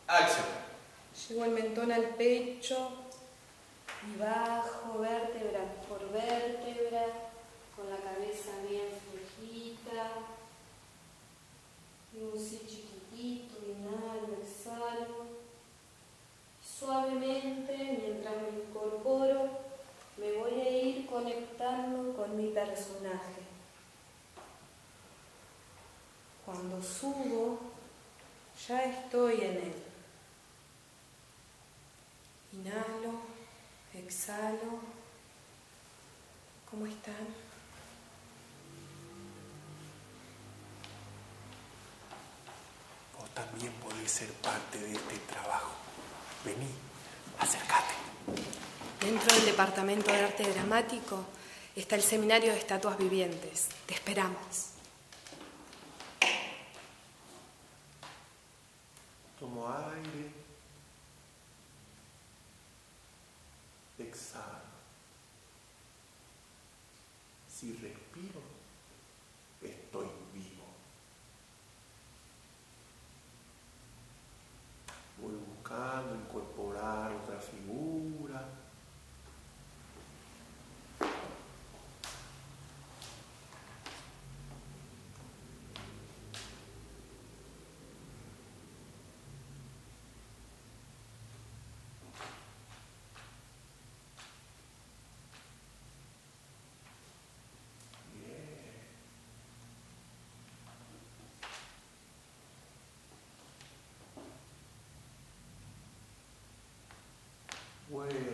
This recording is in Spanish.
Acción. Llevo el mentón al pecho y bajo vértebra por vértebra, con la cabeza bien flojita. Y un sí chiquitito, inhalo, exhalo. Suavemente, mientras me incorporo, me voy a ir conectando con mi personaje. Cuando subo, ya estoy en él. Inhalo, exhalo. ¿Cómo están? Vos también podés ser parte de este trabajo. Vení, acércate. Dentro del Departamento de Arte Dramático está el Seminario de Estatuas Vivientes. Te esperamos. Tomo aire. Exhalo. Si respiro, estoy vivo. Voy buscando incorporar otra figura. Bueno.